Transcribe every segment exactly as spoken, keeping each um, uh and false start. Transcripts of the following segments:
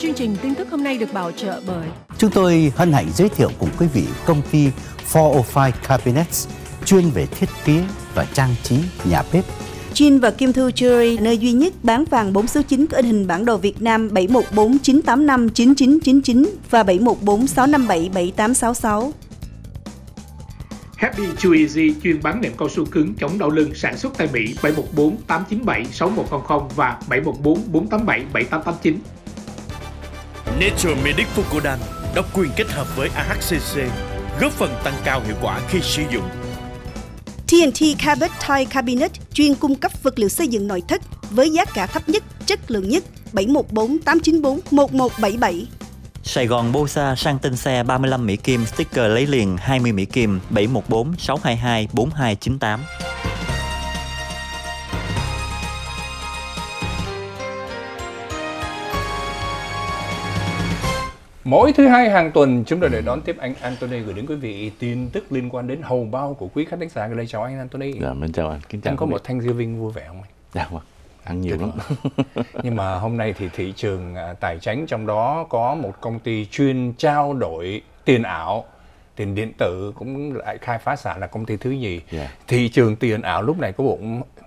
Chương trình tin tức hôm nay được bảo trợ bởi chúng tôi hân hạnh giới thiệu cùng quý vị công ty bốn không năm Cabinets, chuyên về thiết kế và trang trí nhà bếp. Chin và Kim Thu Jewelry, nơi duy nhất bán vàng bốn số chín có in hình bản đồ Việt Nam bảy một bốn chín tám năm chín chín chín chín và bảy một bốn sáu năm bảy bảy tám sáu sáu. Happy Chew Easy chuyên bán nệm cao su cứng chống đau lưng, sản xuất tại Mỹ bảy một bốn tám chín bảy sáu một không không và bảy một bốn bốn tám bảy bảy tám tám chín. Nature Medic Fucodan độc quyền kết hợp với a hát xê xê, góp phần tăng cao hiệu quả khi sử dụng. tê en tê Cabot Tile Cabinet chuyên cung cấp vật liệu xây dựng nội thất với giá cả thấp nhất, chất lượng nhất. Bảy một bốn tám chín bốn một một bảy bảy. Sài Gòn Bosa sang tên xe ba mươi lăm Mỹ Kim, sticker lấy liền hai mươi Mỹ Kim. Bảy một bốn sáu hai hai bốn hai chín tám. Mỗi thứ hai hàng tuần, chúng tôi để đón tiếp anh Anthony gửi đến quý vị tin tức liên quan đến hầu bao của quý khách thính giả. Đây chào anh Anthony. Dạ, mình chào anh. Kính chào anh có quý một Thanksgiving vui vẻ không anh? Dạ vâng, ăn nhiều lắm. Nhưng mà hôm nay thì thị trường tài chính, trong đó có một công ty chuyên trao đổi tiền ảo, tiền điện tử, cũng lại khai phá sản là công ty thứ nhì. Yeah. Thị trường tiền ảo lúc này có bộ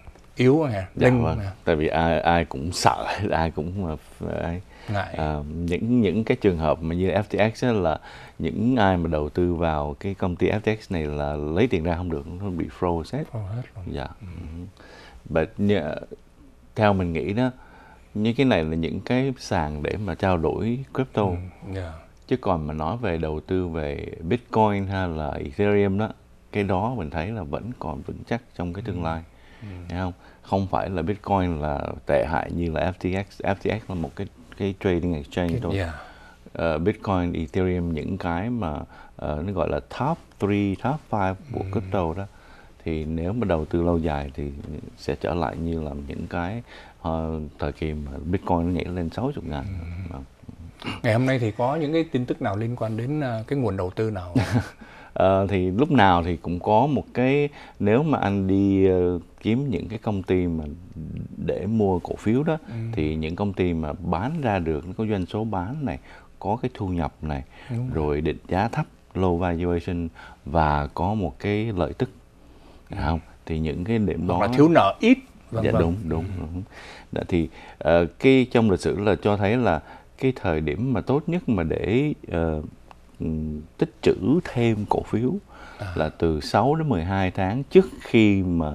yếu hả? Dạ vâng, à. Tại vì ai ai cũng sợ, ai cũng ai, à, những những cái trường hợp mà như ép tê ích là những ai mà đầu tư vào cái công ty ép tê ích này là lấy tiền ra không được, nó bị froze hết. Dạ. Ừ. But, yeah, theo mình nghĩ đó, những cái này là những cái sàn để mà trao đổi crypto. Ừ. Yeah. Chứ còn mà nói về đầu tư về Bitcoin hay là Ethereum đó, cái đó mình thấy là vẫn còn vững chắc trong cái tương lai. Ừ. Thấy không? Không phải là Bitcoin là tệ hại như là ép tê ích. ép tê ích là một cái cái trading exchange thôi. Yeah. Uh, Bitcoin, Ethereum, những cái mà uh, nó gọi là top ba, top năm của mm. crypto đó, thì nếu mà đầu tư lâu dài thì sẽ trở lại như là những cái uh, thời kỳ mà Bitcoin nó nhảy lên sáu mươi ngàn. Mm. Ngày hôm nay thì có những cái tin tức nào liên quan đến uh, cái nguồn đầu tư nào? Uh, thì lúc nào thì cũng có một cái, nếu mà anh đi uh, kiếm những cái công ty mà để mua cổ phiếu đó, ừ. thì những công ty mà bán ra được, nó có doanh số bán này, có cái thu nhập này, đúng rồi, rồi định giá thấp, low valuation và có một cái lợi tức, ừ. không? Thì những cái điểm đó là thiếu nợ ít. Vâng, dạ vâng. đúng đúng ừ. đúng. Đó, thì uh, cái trong lịch sử là cho thấy là cái thời điểm mà tốt nhất mà để uh, tích trữ thêm cổ phiếu à. là từ sáu đến mười hai tháng trước khi mà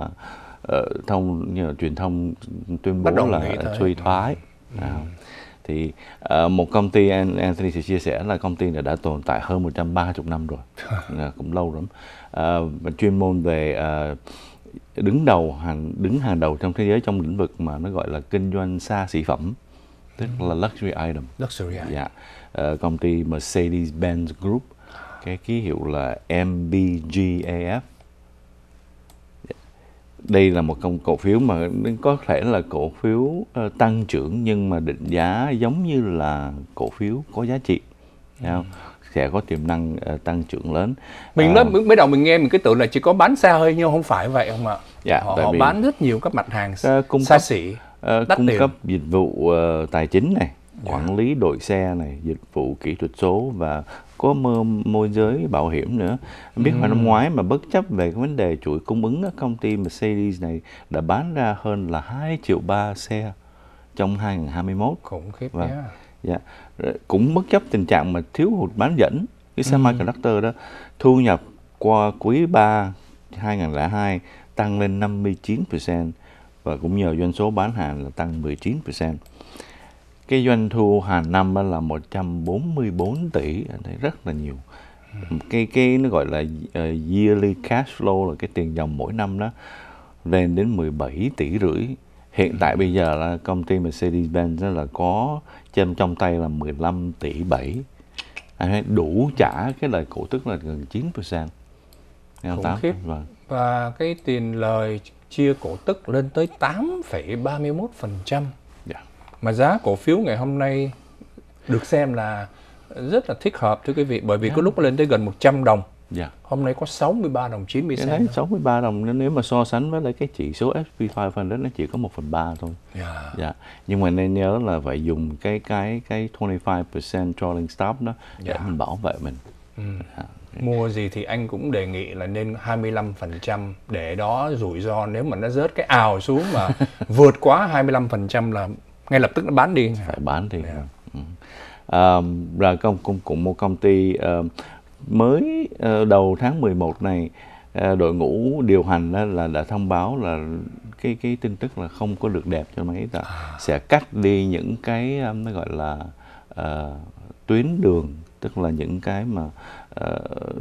uh, thông như là truyền thông tuyên bố là suy thoái. Ừ. À, thì uh, một công ty, Anthony sẽ chia sẻ là công ty này đã tồn tại hơn một trăm ba mươi năm rồi, à, cũng lâu lắm, uh, và chuyên môn về uh, đứng đầu hàng đứng hàng đầu trong thế giới trong lĩnh vực mà nó gọi là kinh doanh xa xỉ phẩm, tức ừ. là luxury item. Luxury item. Dạ. Uh, công ty Mercedes-Benz Group, cái ký hiệu là em bê giê a ép. Đây là một công cổ phiếu mà có thể là cổ phiếu uh, tăng trưởng nhưng mà định giá giống như là cổ phiếu có giá trị, ừ. không? Sẽ có tiềm năng uh, tăng trưởng lớn. Mình uh, nói mới đầu mình nghe mình cứ tưởng là chỉ có bán xe hơi, nhưng không phải vậy không ạ? Dạ, họ, họ bán rất nhiều các mặt hàng uh, cung xa cấp, xỉ, uh, cung cấp dịch vụ uh, tài chính này, quản yeah. lý đổi xe này, dịch vụ kỹ thuật số và có mơ môi giới bảo hiểm nữa. Biết ừ. mà năm ngoái mà bất chấp về cái vấn đề chuỗi cung ứng, công ty Mercedes này đã bán ra hơn là hai triệu ba xe trong hai nghìn không trăm hai mươi mốt. Khủng khiếp và, yeah. dạ, cũng bất chấp tình trạng mà thiếu hụt bán dẫn cái semiconductor đó, thu nhập qua quý ba hai nghìn không trăm lẻ hai tăng lên năm mươi chín phần trăm và cũng nhờ doanh số bán hàng là tăng mười chín phần trăm. Cái doanh thu hàng năm là một trăm bốn mươi bốn tỷ, anh thấy rất là nhiều. Ừ. Cái cái nó gọi là uh, yearly cash flow là cái tiền dòng mỗi năm đó lên đến mười bảy tỷ rưỡi. Hiện ừ. tại bây giờ là công ty Mercedes-Benz là có trên trong tay là mười lăm tỷ bảy. Anh thấy đủ trả cái lời cổ tức là gần chín phần trăm. Khủng khiếp. Vâng. Và cái tiền lời chia cổ tức lên tới tám phẩy ba mươi mốt phần trăm. Mà giá cổ phiếu ngày hôm nay được xem là rất là thích hợp thưa quý vị, bởi vì yeah. có lúc lên tới gần một trăm đồng. Yeah. Hôm nay có sáu mươi ba đồng chín mươi cent. Cái đấy sáu mươi ba đồng nếu mà so sánh với lại cái chỉ số ét pê năm trăm nó chỉ có một phần ba thôi. Yeah. Yeah. Nhưng mà nên nhớ là phải dùng cái cái cái hai mươi lăm phần trăm trailing stop đó để yeah. mình bảo vệ mình. Ừ. Yeah. Mua gì thì anh cũng đề nghị là nên hai mươi lăm phần trăm để đó rủi ro nếu mà nó rớt cái ào xuống mà vượt quá hai mươi lăm phần trăm là ngay lập tức nó bán đi. Phải bán đi. Yeah. Ừ. À, rồi công cũng cũng một công ty uh, mới uh, đầu tháng mười một này uh, đội ngũ điều hành đó là đã thông báo là cái cái tin tức là không có được đẹp cho mấy ta à. Sẽ cắt đi những cái um, nó gọi là uh, tuyến đường, tức là những cái mà uh,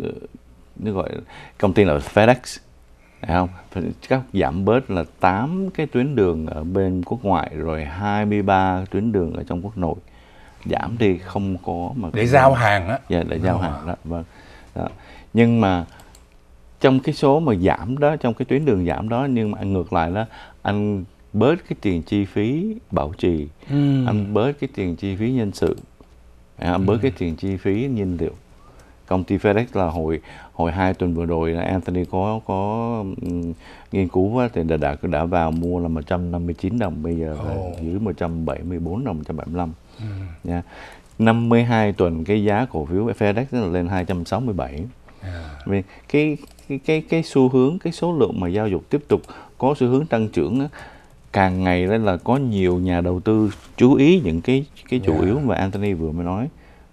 nó gọi công ty là FedEx, phải không? Các giảm bớt là tám cái tuyến đường ở bên quốc ngoại rồi hai mươi ba tuyến đường ở trong quốc nội. Giảm đi không có mà để giao hàng á. Dạ, để giao hàng đó, vâng. Đó. Nhưng mà trong cái số mà giảm đó, trong cái tuyến đường giảm đó, nhưng mà ngược lại đó, anh bớt cái tiền chi phí bảo trì, ừ. anh bớt cái tiền chi phí nhân sự, anh bớt ừ. cái tiền chi phí nhiên liệu. Công ty FedEx là hồi hồi hai tuần vừa rồi là Anthony có có um, nghiên cứu á, thì đã, đã đã vào mua là một trăm năm mươi chín đồng, bây giờ là oh. dưới một trăm bảy mươi bốn đồng, một trăm bảy mươi lăm. Ừ. Nha. năm mươi hai tuần cái giá cổ phiếu FedEx là lên hai trăm sáu mươi bảy. Yeah. Vì cái cái cái cái xu hướng, cái số lượng mà giao dịch tiếp tục có xu hướng tăng trưởng á, càng ngày đó là có nhiều nhà đầu tư chú ý những cái cái chủ yeah. yếu mà Anthony vừa mới nói.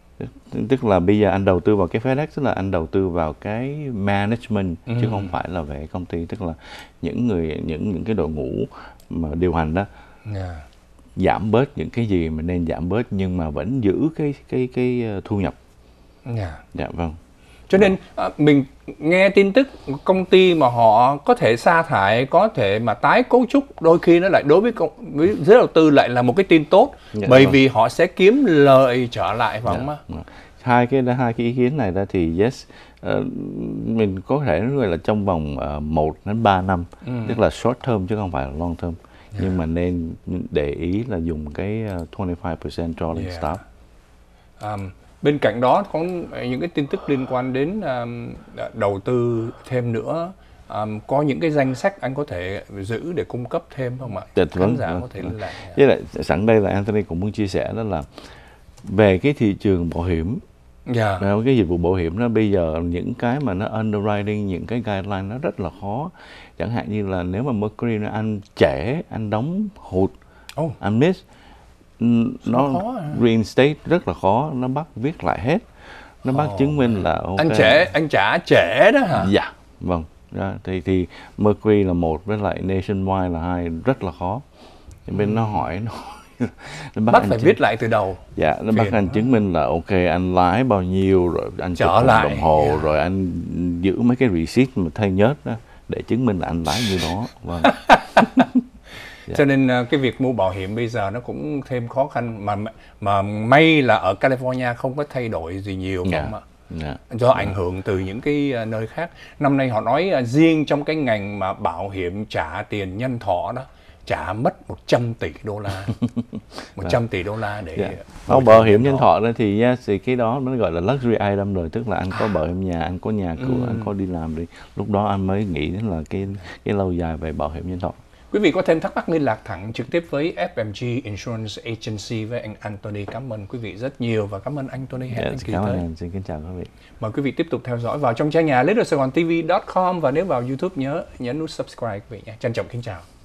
Tức là bây giờ anh đầu tư vào cái FedEx, tức là anh đầu tư vào cái management ừ. chứ không phải là về công ty, tức là những người những những cái đội ngũ mà điều hành đó. Yeah. Giảm bớt những cái gì mà nên giảm bớt nhưng mà vẫn giữ cái cái cái thu nhập. Yeah. Dạ vâng. Cho nên à, mình nghe tin tức công ty mà họ có thể sa thải, có thể mà tái cấu trúc, đôi khi nó lại đối với, với giới đầu tư lại là một cái tin tốt, dạ, bởi vâng. vì họ sẽ kiếm lợi trở lại, phải không ạ? Dạ. Hai cái hai cái ý kiến này ra thì yes, uh, mình có thể nói là trong vòng uh, một đến ba năm, ừ. tức là short term chứ không phải là long term. Yeah. Nhưng mà nên để ý là dùng cái uh, hai mươi lăm phần trăm trailing yeah. stop. Um, bên cạnh đó có những cái tin tức liên quan đến um, đầu tư thêm nữa. Um, có những cái danh sách anh có thể giữ để cung cấp thêm không ạ? Khán vâng, giả vâng, có thể vâng. lại. Với lại sẵn đây là Anthony cũng muốn chia sẻ đó là về cái thị trường bảo hiểm. Yeah. Cái dịch vụ bảo hiểm nó bây giờ những cái mà nó underwriting, những cái guideline nó rất là khó. Chẳng hạn như là nếu mà Mercury nó anh trễ, anh đóng hụt, oh. anh miss, nó reinstate rất là khó, nó bắt viết lại hết, nó bắt oh. chứng minh là okay. Anh trễ, anh trả trễ đó hả? Dạ, vâng. Đó, thì thì Mercury là một, với lại Nationwide là hai, rất là khó. Thì bên ừ. nó hỏi nó Nó bắt, bắt phải chứng... viết lại từ đầu. Dạ, nó bắt anh chứng minh là ok, anh lái bao nhiêu, rồi anh trở lại đồng hồ, yeah. rồi anh giữ mấy cái receipt mà thay nhớt đó để chứng minh là anh lái như đó. Vâng. Yeah. Cho nên cái việc mua bảo hiểm bây giờ nó cũng thêm khó khăn, mà mà may là ở California không có thay đổi gì nhiều, yeah. không ạ? Yeah. Do yeah. ảnh hưởng từ những cái nơi khác. Năm nay họ nói riêng trong cái ngành mà bảo hiểm trả tiền nhân thọ đó, trả mất một trăm tỷ đô la. một trăm tỷ đô la để yeah. Không, bảo hiểm nhân thọ đó thì, yes, thì cái đó nó gọi là luxury item rồi, tức là anh có bảo hiểm nhà, anh có nhà cửa, ừ. anh có đi làm đi, lúc đó anh mới nghĩ đến là cái cái lâu dài về bảo hiểm nhân thọ. Quý vị có thêm thắc mắc liên lạc thẳng trực tiếp với ép em giê Insurance Agency với anh Anthony. Cảm ơn quý vị rất nhiều và cảm ơn anh Tony. Hẹn yes, kỳ cảm tới. ơn anh. Xin kính chào quý vị. Mời quý vị tiếp tục theo dõi vào trong trang nhà little saigon t v chấm com, và nếu vào YouTube nhớ nhấn nút subscribe quý vị nhé. Trân trọng kính chào.